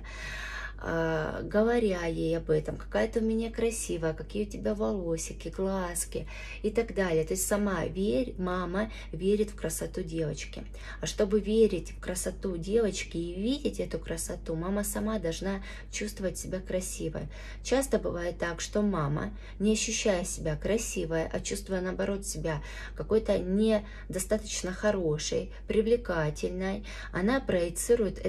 говоря ей об этом, какая ты у меня красивая, какие у тебя волосики, глазки и так далее. То есть сама мама верит в красоту девочки. А чтобы верить в красоту девочки и видеть эту красоту, мама сама должна чувствовать себя красивой. Часто бывает так, что мама, не ощущая себя красивой, а чувствуя наоборот себя какой-то недостаточно хорошей, привлекательной, она проецирует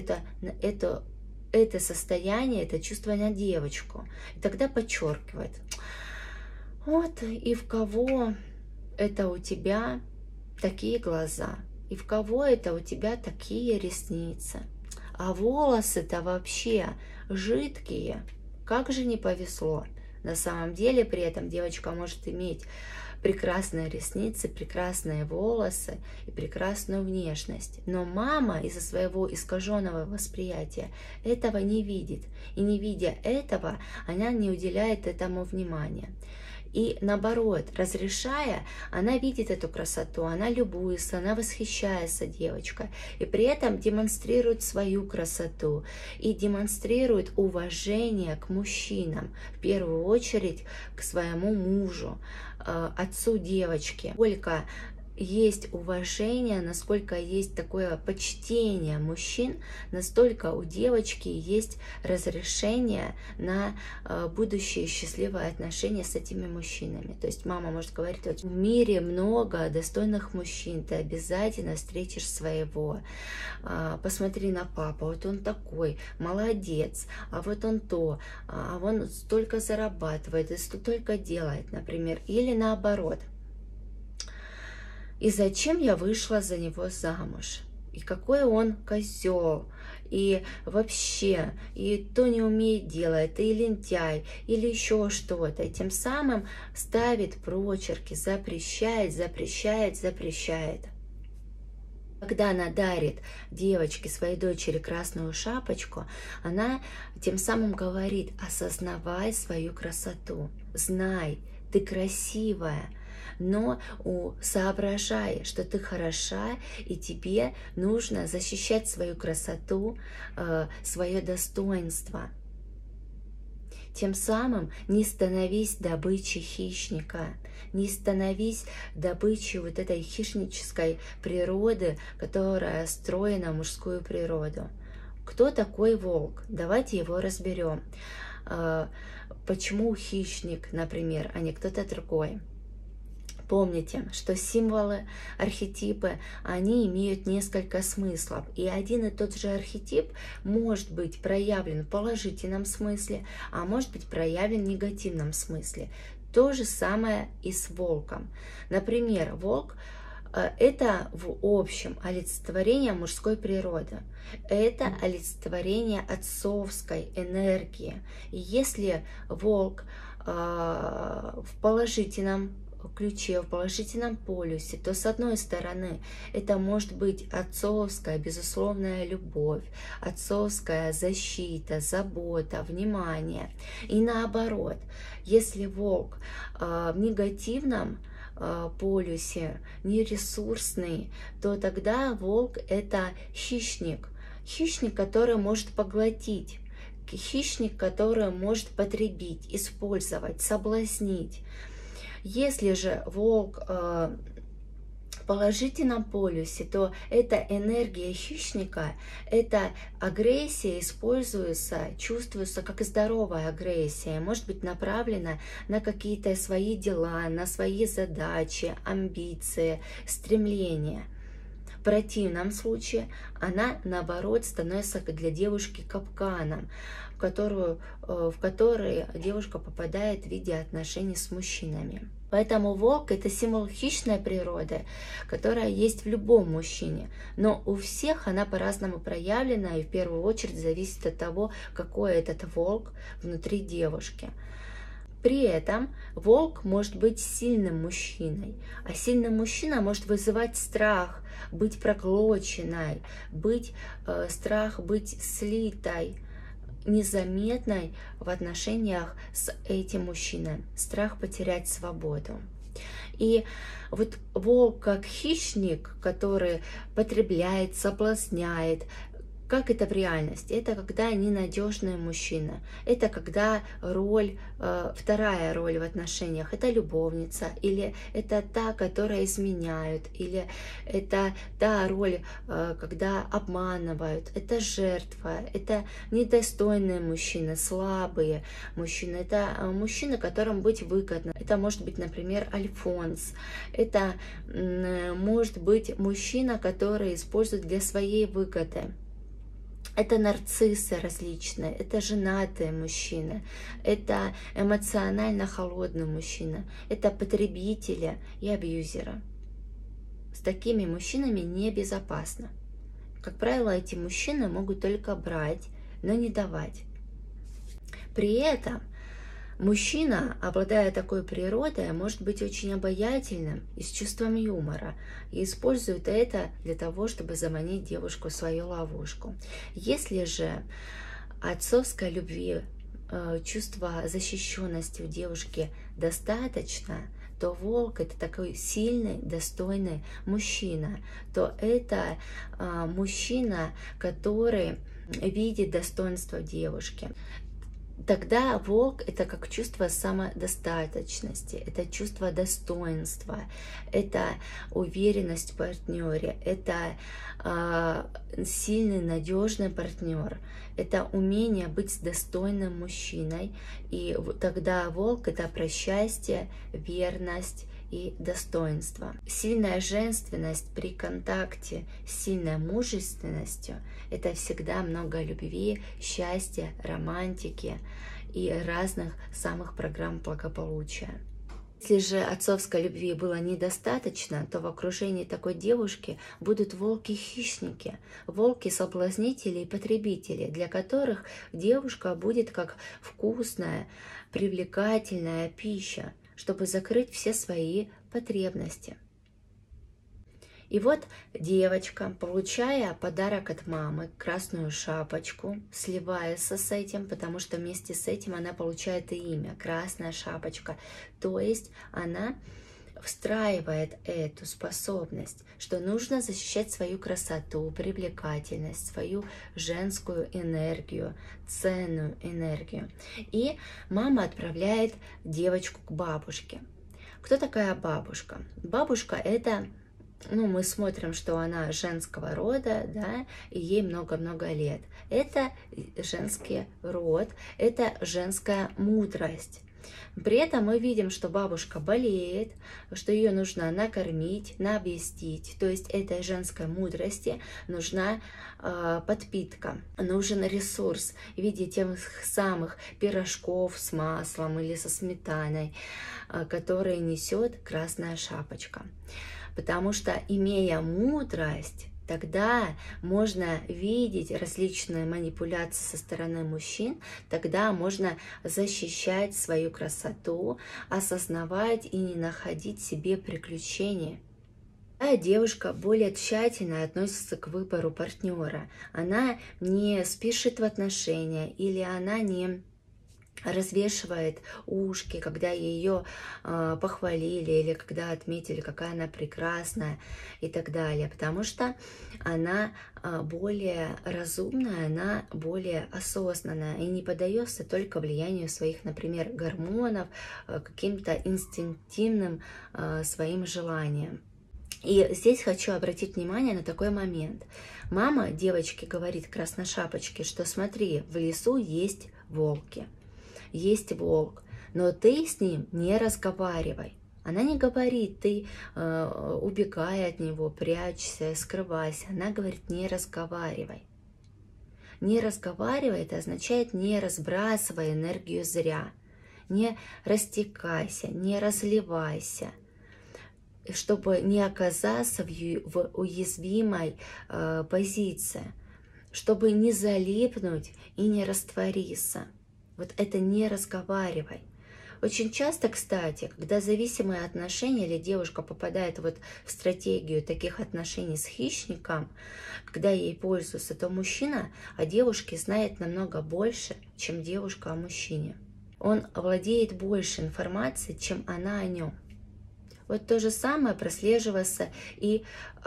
это состояние, это чувство на девочку. И тогда подчеркивает: вот и в кого это у тебя такие глаза, и в кого это у тебя такие ресницы, а волосы-то вообще жидкие, как же не повезло. На самом деле при этом девочка может иметь прекрасные ресницы, прекрасные волосы и прекрасную внешность. Но мама из-за своего искаженного восприятия этого не видит. И не видя этого, она не уделяет этому внимания. И наоборот, разрешая, она видит эту красоту, она любуется, она восхищается девочкой. И при этом демонстрирует свою красоту и демонстрирует уважение к мужчинам, в первую очередь к своему мужу, отцу девочки. Сколько есть уважение, насколько есть такое почтение мужчин, настолько у девочки есть разрешение на будущие счастливые отношения с этими мужчинами. То есть мама может говорить: вот в мире много достойных мужчин, ты обязательно встретишь своего. Посмотри на папу, вот он такой, молодец, а вот он то, а он столько зарабатывает и столько делает, например. Или наоборот: и зачем я вышла за него замуж? И какой он козел? И вообще, и то не умеет делать, и лентяй, или еще что-то. И тем самым ставит прочерки, запрещает, запрещает, запрещает. Когда она дарит девочке, своей дочери, красную шапочку, она тем самым говорит: осознавай свою красоту, знай, ты красивая, но соображай, что ты хороша, и тебе нужно защищать свою красоту, свое достоинство. Тем самым не становись добычей хищника, не становись добычей вот этой хищнической природы, которая встроена в мужскую природу. Кто такой волк? Давайте его разберем. Почему хищник, например, а не кто-то другой? Помните, что символы, архетипы, они имеют несколько смыслов. И один и тот же архетип может быть проявлен в положительном смысле, а может быть проявлен в негативном смысле. То же самое и с волком. Например, волк – это в общем олицетворение мужской природы. Это олицетворение отцовской энергии. И если волк в положительном ключе, в положительном полюсе, то с одной стороны это может быть отцовская безусловная любовь, отцовская защита, забота, внимание. И наоборот, если волк в негативном полюсе, нересурсный, то тогда волк – это хищник, хищник, который может поглотить, хищник, который может потребить, использовать, соблазнить. Если же волк в положительном полюсе, то эта энергия хищника, эта агрессия используется, чувствуется как здоровая агрессия, может быть направлена на какие-то свои дела, на свои задачи, амбиции, стремления. В противном случае она, наоборот, становится для девушки капканом, в который девушка попадает в виде отношений с мужчинами. Поэтому волк – это символ хищной природы, которая есть в любом мужчине. Но у всех она по-разному проявлена, и в первую очередь зависит от того, какой этот волк внутри девушки. При этом волк может быть сильным мужчиной, а сильный мужчина может вызывать страх, быть проглоченной, страх быть слитой, незаметной в отношениях с этим мужчиной, страх потерять свободу. И вот волк как хищник, который потребляет, соблазняет, как это в реальности? Это когда ненадежный мужчина. Это когда вторая роль в отношениях, это любовница, или это та, которая изменяют, или это та роль, когда обманывают, это жертва, это недостойные мужчины, слабые мужчины, это мужчины, которым быть выгодно. Это может быть, например, альфонс, это может быть мужчина, который использует для своей выгоды. Это нарциссы различные, это женатые мужчины, это эмоционально холодный мужчина, это потребители и абьюзеры. С такими мужчинами небезопасно. Как правило, эти мужчины могут только брать, но не давать. При этом Мужчина, обладая такой природой, может быть очень обаятельным и с чувством юмора, и использует это для того, чтобы заманить девушку в свою ловушку. Если же отцовской любви, чувства защищенности у девушки достаточно, то волк — это такой сильный, достойный мужчина, то это мужчина, который видит достоинство в девушке. Тогда волк — это как чувство самодостаточности, это чувство достоинства, это уверенность в партнере, это сильный, надежный партнер, это умение быть достойным мужчиной. И тогда волк — это про счастье, верность и достоинство. Сильная женственность при контакте с сильной мужественностью — это всегда много любви, счастья, романтики и разных самых программ благополучия. Если же отцовской любви было недостаточно, то в окружении такой девушки будут волки-хищники, волки-соблазнители и потребители, для которых девушка будет как вкусная, привлекательная пища, чтобы закрыть все свои потребности. И вот девочка, получая подарок от мамы, красную шапочку, сливается с этим, потому что вместе с этим она получает и имя, красная шапочка. То есть она встраивает эту способность, что нужно защищать свою красоту, привлекательность, свою женскую энергию, ценную энергию. И мама отправляет девочку к бабушке. Кто такая бабушка? Бабушка — это, мы смотрим, что она женского рода, да, и ей много-много лет. Это женский род, это женская мудрость. При этом мы видим, что бабушка болеет, что ее нужно накормить, навестить. То есть этой женской мудрости нужна подпитка, нужен ресурс в виде тех самых пирожков с маслом или со сметаной, которые несет красная шапочка. Потому что, имея мудрость, тогда можно видеть различные манипуляции со стороны мужчин, тогда можно защищать свою красоту, осознавать и не находить себе приключения. Девушка более тщательно относится к выбору партнера. Она не спешит в отношения, или она не развешивает ушки, когда ее похвалили или когда отметили, какая она прекрасная и так далее, потому что она более разумная, она более осознанная и не поддается только влиянию своих, например, гормонов, каким-то инстинктивным своим желаниям. И здесь хочу обратить внимание на такой момент. Мама девочке говорит, красношапочке, что смотри, в лесу есть волки. Есть волк, но ты с ним не разговаривай. Она не говорит, ты убегай от него, прячься, скрывайся. Она говорит, не разговаривай. Не разговаривай — это означает не разбрасывай энергию зря. Не растекайся, не разливайся, чтобы не оказаться в уязвимой позиции, чтобы не залипнуть и не раствориться. Вот это не разговаривай. Очень часто, кстати, когда зависимые отношения или девушка попадает вот в стратегию таких отношений с хищником, когда ей пользуются, то мужчина о девушке знает намного больше, чем девушка о мужчине. Он владеет больше информацией, чем она о нем. Вот то же самое прослеживается и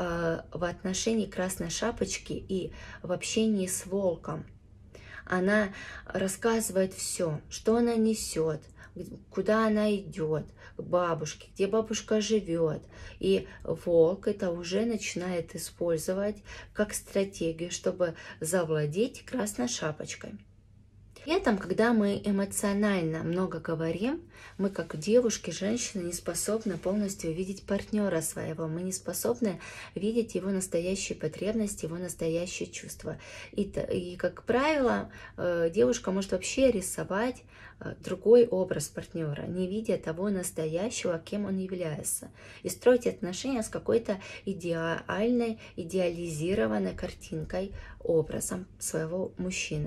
в отношении красной шапочки, и в общении с волком. Она рассказывает все, что она несет, куда она идет, к бабушке, где бабушка живет. И волк это уже начинает использовать как стратегию, чтобы завладеть красной шапочкой. При этом, когда мы эмоционально много говорим, мы как девушки, женщины не способны полностью увидеть партнера своего, мы не способны видеть его настоящие потребности, его настоящие чувства. И как правило, девушка может вообще рисовать другой образ партнера, не видя того настоящего, кем он является, и строить отношения с какой-то идеальной, идеализированной картинкой, образом своего мужчины.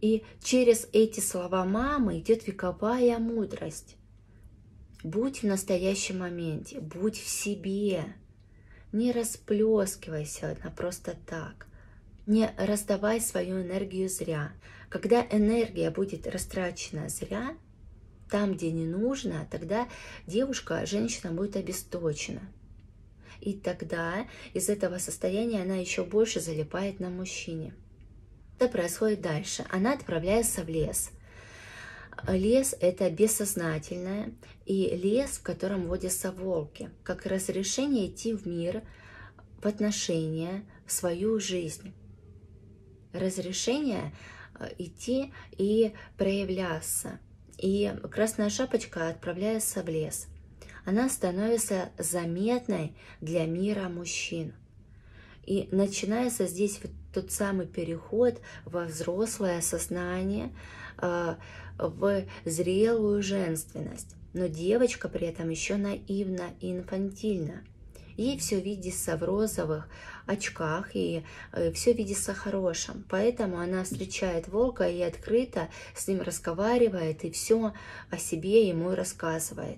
И через эти слова мамы идет вековая мудрость. Будь в настоящем моменте, будь в себе. Не расплескивайся на просто так. Не раздавай свою энергию зря. Когда энергия будет растрачена зря, там, где не нужно, тогда девушка, женщина будет обесточена. И тогда из этого состояния она еще больше залипает на мужчине. Что происходит дальше? Она отправляется в лес. Лес – это бессознательное, и лес, в котором водятся волки, как разрешение идти в мир, в отношения, в свою жизнь. Разрешение идти и проявляться. И Красная Шапочка отправляется в лес. Она становится заметной для мира мужчин. И начинается здесь вот тот самый переход во взрослое сознание, в зрелую женственность. Но девочка при этом еще наивна и инфантильна. Ей все видится в розовых очках, и все видится хорошим. Поэтому она встречает волка и открыто с ним разговаривает, и все о себе ему рассказывает.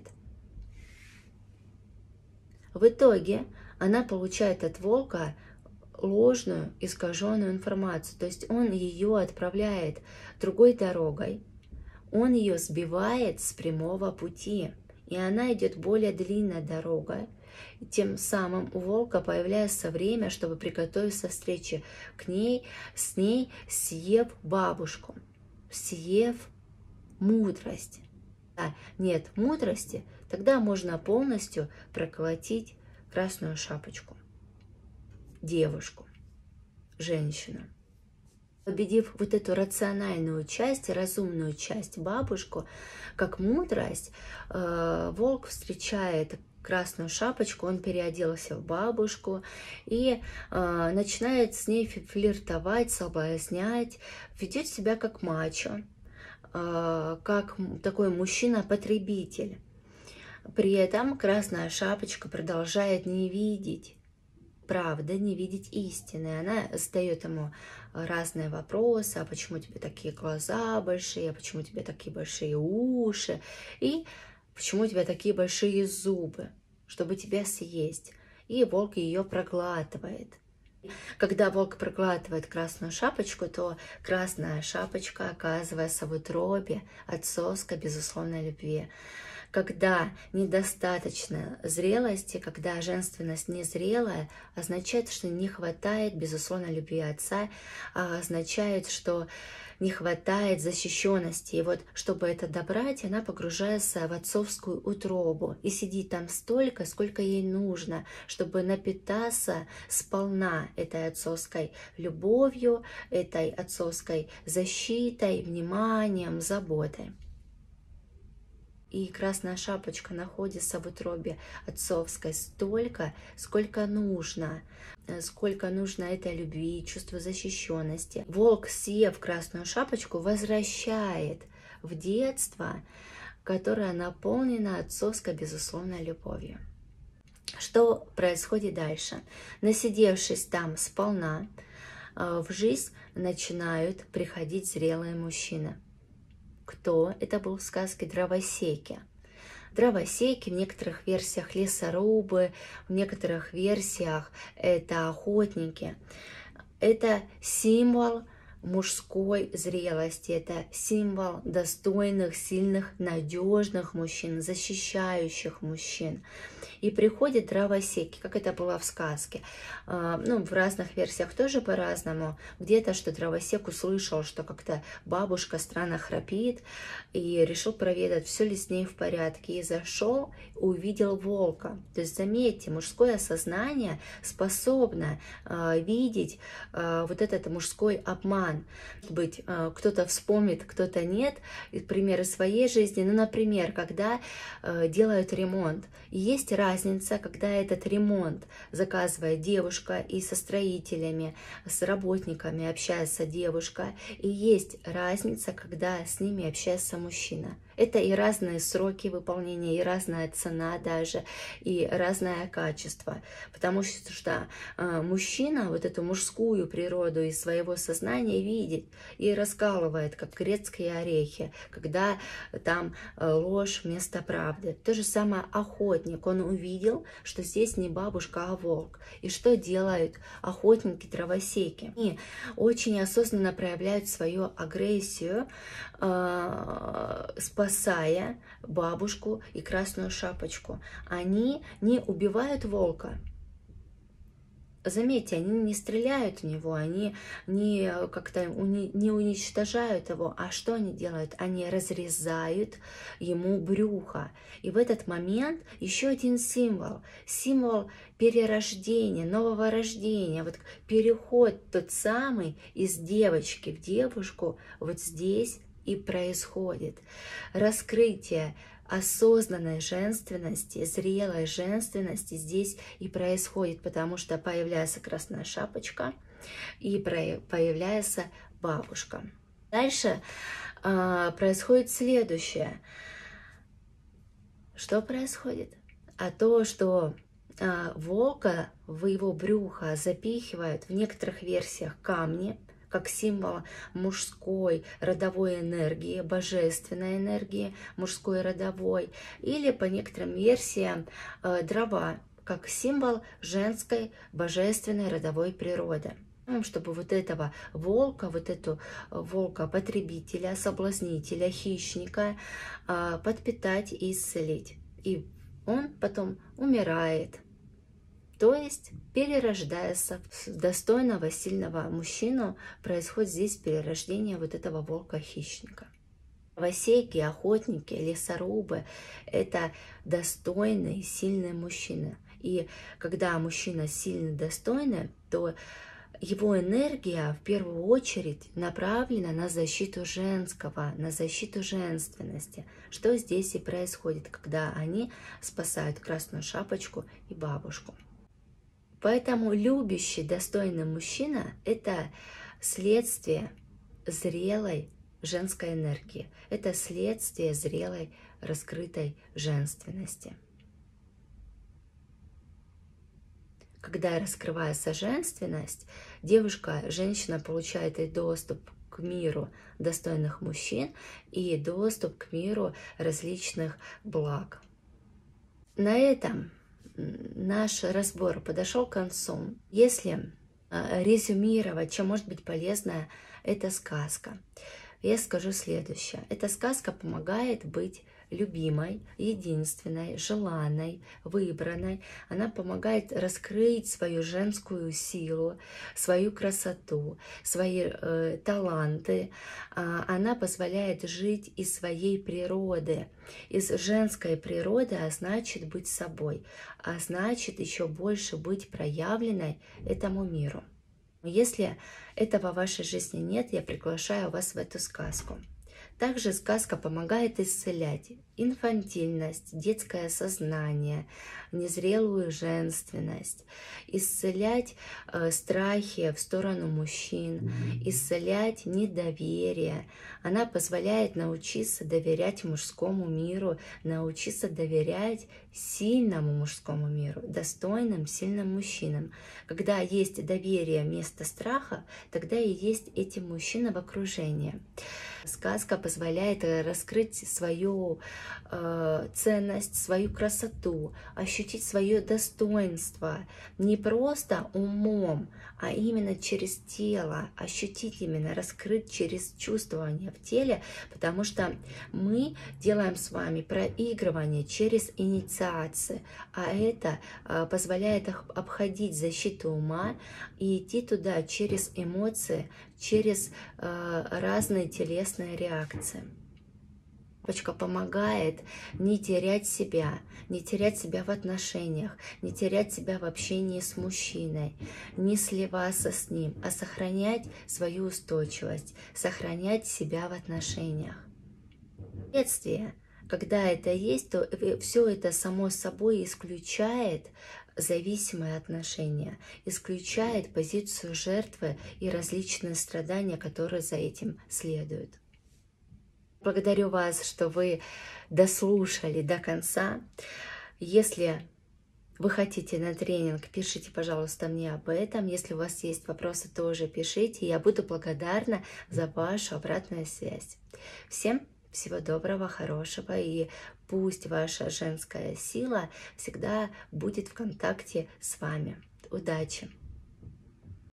В итоге она получает от волка ложную, искаженную информацию. То есть он ее отправляет другой дорогой, он ее сбивает с прямого пути, и она идет более длинной дорогой. Тем самым у волка появляется время, чтобы приготовиться к встрече с ней, съев бабушку, съев мудрость. А нет мудрости, тогда можно полностью проколотить Красную Шапочку, девушку, женщину. Победив вот эту рациональную часть, разумную часть, бабушку, как мудрость, волк встречает Красную Шапочку, он переоделся в бабушку и начинает с ней флиртовать, соблазнять, ведет себя как мачо, как такой мужчина-потребитель. При этом Красная Шапочка продолжает не видеть правды, не видеть истины. Она задает ему разные вопросы: а почему у тебя такие глаза большие, а почему у тебя такие большие уши, и почему у тебя такие большие зубы, чтобы тебя съесть. И волк ее проглатывает. Когда волк проглатывает Красную Шапочку, то Красная Шапочка оказывается в утробе отцовской безусловной любви. Когда недостаточно зрелости, когда женственность незрелая, означает, что не хватает безусловной любви отца, а означает, что не хватает защищенности. И вот, чтобы это добрать, она погружается в отцовскую утробу и сидит там столько, сколько ей нужно, чтобы напитаться сполна этой отцовской любовью, этой отцовской защитой, вниманием, заботой. И Красная Шапочка находится в утробе отцовской столько, сколько нужно этой любви, чувства защищенности. Волк, съев Красную Шапочку, возвращает в детство, которое наполнено отцовской безусловной любовью. Что происходит дальше? Насидевшись там сполна, в жизнь начинают приходить зрелые мужчины. Кто? Это был в сказке дровосеки. Дровосеки, в некоторых версиях лесорубы, в некоторых версиях это охотники. Это символ мужской зрелости, это символ достойных, сильных, надежных мужчин, защищающих мужчин. И приходят дровосеки, как это было в сказке. Ну, в разных версиях тоже по-разному. Где-то, что дровосек услышал, что как-то бабушка странно храпит, и решил проведать, все ли с ней в порядке. И зашел, увидел волка. То есть, заметьте, мужское сознание способно видеть вот этот мужской обман. Может быть, кто-то вспомнит, кто-то нет. Примеры своей жизни. Ну, например, когда делают ремонт. И есть разница, когда этот ремонт заказывает девушка и со строителями, с работниками общается девушка. И есть разница, когда с ними общается мужчина. Это и разные сроки выполнения, и разная цена даже, и разное качество. Потому что мужчина вот эту мужскую природу из своего сознания видит и раскалывает, как грецкие орехи, когда там ложь вместо правды. То же самое охотник. Он увидел, что здесь не бабушка, а волк. И что делают охотники-травосеки? Они очень осознанно проявляют свою агрессию, спасая бабушку и красную шапочку. Они не убивают волка. Заметьте, они не стреляют в него, они не как-то не уничтожают его. А что они делают? Они разрезают ему брюхо. И в этот момент еще один символ. Символ перерождения, нового рождения. Вот переход тот самый из девочки в девушку вот здесь и происходит. Раскрытие осознанной женственности, зрелой женственности здесь и происходит, потому что появляется красная шапочка и появляется бабушка. Дальше происходит следующее. Что происходит? А то, что волка в его брюхо запихивают в некоторых версиях камни, как символ мужской родовой энергии, божественной энергии, мужской родовой, или по некоторым версиям дрова, как символ женской божественной родовой природы. Чтобы вот этого волка, вот эту волка-потребителя, соблазнителя, хищника подпитать и исцелить. И он потом умирает. То есть, перерождаясь в достойного, сильного мужчину, происходит здесь перерождение вот этого волка-хищника. Травосеки, охотники, лесорубы – это достойные, сильные мужчины. И когда мужчина сильный, достойный, то его энергия в первую очередь направлена на защиту женского, на защиту женственности. Что здесь и происходит, когда они спасают красную шапочку и бабушку. Поэтому любящий, достойный мужчина – это следствие зрелой женской энергии. Это следствие зрелой, раскрытой женственности. Когда раскрывается женственность, девушка, женщина получает и доступ к миру достойных мужчин и доступ к миру различных благ. На этом наш разбор подошел к концу. Если резюмировать, чем может быть полезна эта сказка, я скажу следующее. Эта сказка помогает быть любимой, единственной, желанной, выбранной. Она помогает раскрыть свою женскую силу, свою красоту, свои таланты. Она позволяет жить из своей природы, из женской природы, а значит быть собой, а значит еще больше быть проявленной этому миру. Если этого в вашей жизни нет, я приглашаю вас в эту сказку. Также сказка помогает исцелять инфантильность, детское сознание, незрелую женственность, исцелять страхи в сторону мужчин, исцелять недоверие. Она позволяет научиться доверять мужскому миру, научиться доверять сильному мужскому миру, достойным, сильным мужчинам. Когда есть доверие вместо страха, тогда и есть эти мужчины в окружении. Сказка позволяет раскрыть свою ценность, свою красоту, ощутить свое достоинство не просто умом, а именно через тело, ощутить именно, раскрыть через чувствование в теле, потому что мы делаем с вами проигрывание через инициации, а это позволяет обходить защиту ума и идти туда через эмоции, через разные телесные реакции. Шапочка помогает не терять себя в отношениях, не терять себя в общении с мужчиной, не сливаться с ним, а сохранять свою устойчивость, сохранять себя в отношениях. Вследствие, когда это есть, то все это само собой исключает зависимые отношения, исключает позицию жертвы и различные страдания, которые за этим следуют. Благодарю вас, что вы дослушали до конца. Если вы хотите на тренинг, пишите, пожалуйста, мне об этом. Если у вас есть вопросы, тоже пишите. Я буду благодарна за вашу обратную связь. Всем всего доброго, хорошего, и пусть ваша женская сила всегда будет в контакте с вами. Удачи!